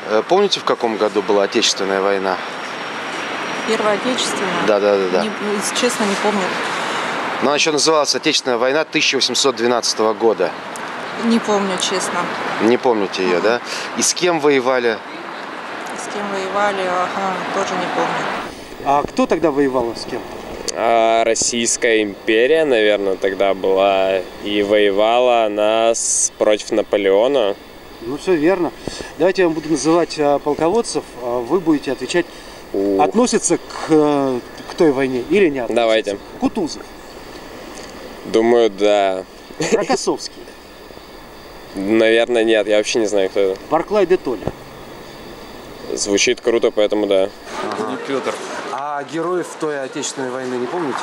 Помните, в каком году была Отечественная война? Первая Отечественная? Да. Честно, не помню. Но она еще называлась Отечественная война 1812 года. Не помню, честно. Не помните ее, да? И с кем воевали? С кем воевали, тоже не помню. А кто тогда воевал с кем? Российская империя, наверное, тогда была. И воевала она против Наполеона. Ну, все верно. Давайте я вам буду называть полководцев, а вы будете отвечать, относится к той войне или не относится. Давайте. Кутузов. Думаю, да. Рокоссовский. Наверное, нет. Я вообще не знаю, кто это. Барклай де Толли. Звучит круто, поэтому да. Ага. Петр. А героев той Отечественной войны не помните?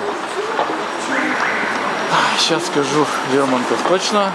Сейчас скажу. Лермонтов точно.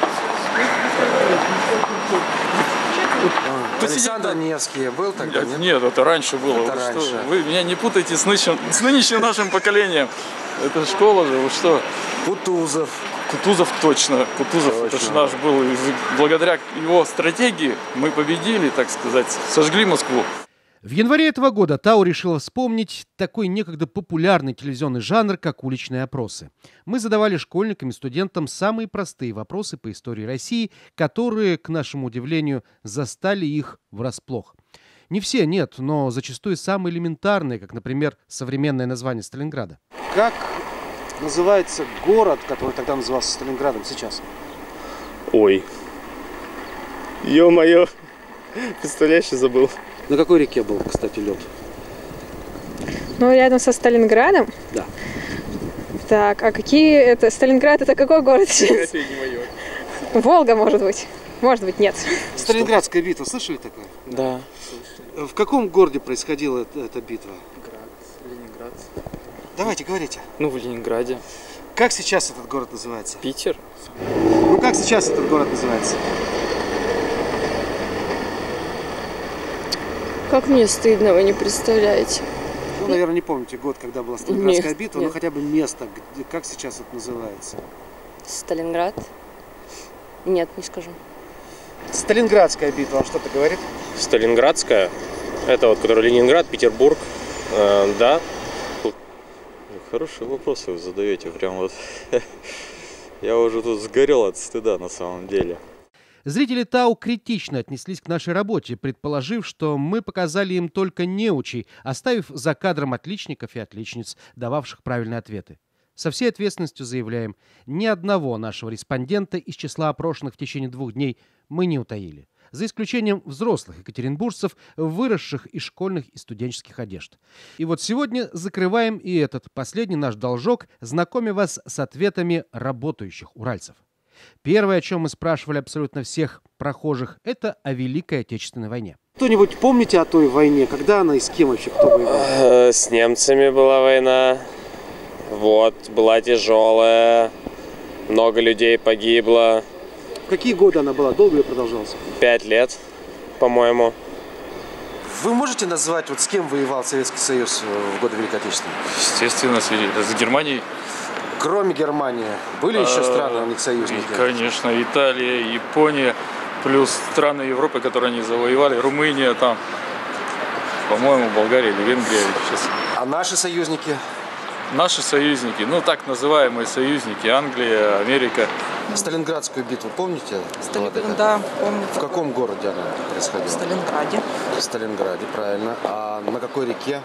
Александр Невский был тогда? Нет, это раньше было. Это раньше. Что? Вы меня не путайте с нынешним нашим поколением. Это школа же, вы что? Кутузов. Кутузов точно. Кутузов, это же наш был. И благодаря его стратегии мы победили, так сказать, сожгли Москву. В январе этого года ТАУ решила вспомнить такой некогда популярный телевизионный жанр, как уличные опросы. Мы задавали школьникам и студентам самые простые вопросы по истории России, которые, к нашему удивлению, застали их врасплох. Не все, нет, но зачастую самые элементарные, как, например, современное название Сталинграда. Как называется город, который тогда назывался Сталинградом, сейчас? Ой. Ё-моё. Представляешь, забыл. На какой реке был, кстати, лед? Ну, рядом со Сталинградом? Да. Так, а какие это... Сталинград это какой город сейчас? Волга, может быть. Может быть, нет. Сталинградская битва, слышали такое? Да. В каком городе происходила эта битва? Ленинград. Давайте, говорите. Ну, в Ленинграде. Как сейчас этот город называется? Питер. Ну, как сейчас этот город называется? Как мне стыдно, вы не представляете. Ну, наверное, не помните год, когда была Сталинградская битва, но хотя бы место, как сейчас это называется? Сталинград? Нет, не скажу. Сталинградская битва, вам что-то говорит? Сталинградская? Это вот, который Ленинград, Петербург, да. Хорошие вопросы вы задаете, прям вот. Я уже тут сгорел от стыда на самом деле. Зрители ТАУ критично отнеслись к нашей работе, предположив, что мы показали им только неучей, оставив за кадром отличников и отличниц, дававших правильные ответы. Со всей ответственностью заявляем, ни одного нашего респондента из числа опрошенных в течение 2 дней мы не утаили. За исключением взрослых екатеринбуржцев, выросших из школьных и студенческих одежд. И вот сегодня закрываем и этот последний наш должок, знакомя вас с ответами работающих уральцев. Первое, о чем мы спрашивали абсолютно всех прохожих, это о Великой Отечественной войне. Кто-нибудь помните о той войне? Когда она и с кем вообще, кто воевал? С немцами была война. Вот, была тяжелая. Много людей погибло. В какие годы она была? Долго ли продолжалась? 5 лет, по-моему. Вы можете назвать, вот с кем воевал Советский Союз в годы Великой Отечественной? Естественно, с Германией. Кроме Германии, были еще страны у них союзники? Конечно, Италия, Япония, плюс страны Европы, которые они завоевали, Румыния там, по-моему, Болгария или Венгрия сейчас. А наши союзники? Наши союзники, ну так называемые союзники, Англия, Америка. Сталинградскую битву помните? Да, помню. В каком городе она происходила? В Сталинграде. В Сталинграде, правильно. А на какой реке?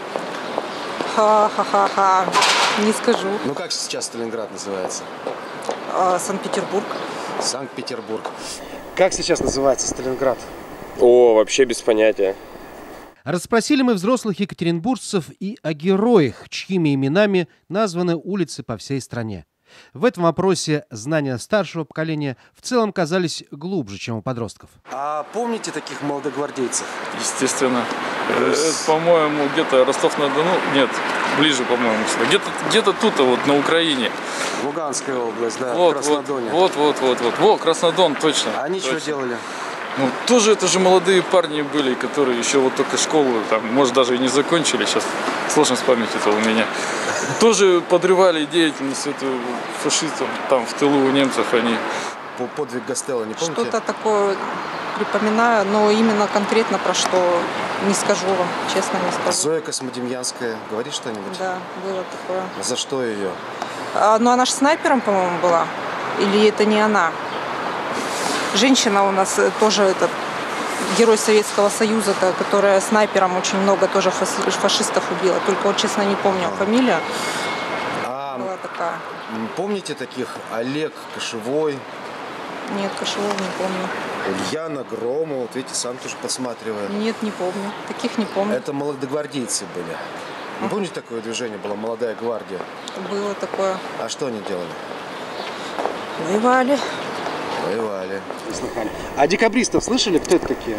Ха-ха-ха-ха. Не скажу. Ну как сейчас Сталинград называется? Санкт-Петербург. Санкт-Петербург. Как сейчас называется Сталинград? О, вообще без понятия. Расспросили мы взрослых екатеринбуржцев и о героях, чьими именами названы улицы по всей стране. В этом вопросе знания старшего поколения в целом казались глубже, чем у подростков. А помните таких молодогвардейцев? Естественно. По-моему, где-то Ростов-на-Дону, нет, ближе, по-моему, сюда. Где-то тут, вот на Украине. Луганская область, да, вот, в Краснодоне. Вот, Краснодон, точно. Они точно. что делали? Ну, тоже это же молодые парни были, которые еще вот только школу, там, может, даже и не закончили, сейчас сложно с памятью-то у меня. Тоже подрывали деятельность эту фашистов, там, в тылу у немцев они. Подвиг Гастелло, не помните? Что-то такое припоминаю, но именно конкретно про что не скажу вам, честно не скажу. Зоя Космодемьянская, говорит что-нибудь? Да, было такое. За что ее? Ну, она же снайпером, по-моему, была. Или это не она? Женщина у нас тоже этот герой Советского Союза, которая снайпером очень много тоже фашистов убила. Только вот, честно, не помню фамилию. Была такая. Помните таких? Олег Кошевой? Нет, Кошевого не помню. Ульяна Громова, вот видите, сам тоже подсматривает. Нет, не помню. Таких не помню. Это молодогвардейцы были. Вы помните, такое движение было «Молодая гвардия»? Было такое. А что они делали? Воевали. Воевали. А декабристов слышали? Кто это такие?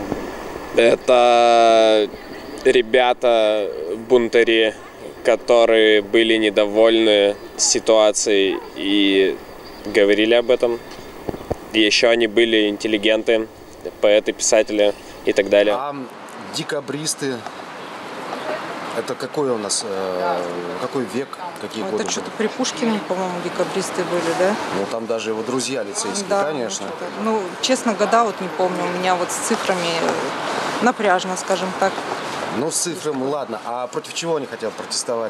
Это ребята-бунтари, которые были недовольны ситуацией и говорили об этом. И еще они были интеллигенты, поэты, писатели и так далее. А декабристы, это какой у нас, какой век, какие годы? Это что-то при Пушкине, по-моему, декабристы были, да? Ну, там даже его друзья лицейские, да, конечно. Ну, честно, года вот не помню. У меня вот с цифрами напряжно, скажем так. Ну, с цифрами, ладно. А против чего они хотя бы протестовали?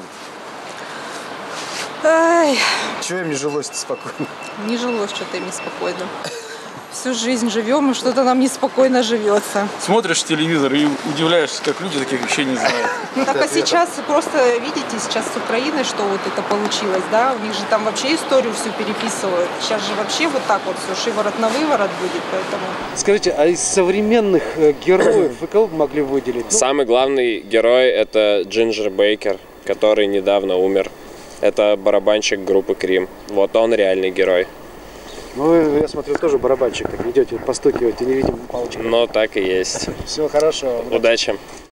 Ай. Чего им не жилось-то спокойно? Не жилось что-то им неспокойно. Всю жизнь живем, и что-то нам неспокойно живется. Смотришь телевизор и удивляешься, как люди таких вещей не знают. Ну так а сейчас просто, видите, сейчас с Украиной, что вот это получилось, да? У них же там вообще историю всю переписывают. Сейчас же вообще вот так вот все шиворот на выворот будет, поэтому... Скажите, а из современных героев вы кого бы могли выделить? Самый главный герой — это Джинджер Бейкер, который недавно умер. Это барабанщик группы Крим. Вот он реальный герой. Ну, я смотрю, тоже барабанщик, так идете, постукиваете невидимым палочкой. Но так и есть. Всего хорошего. Удачи.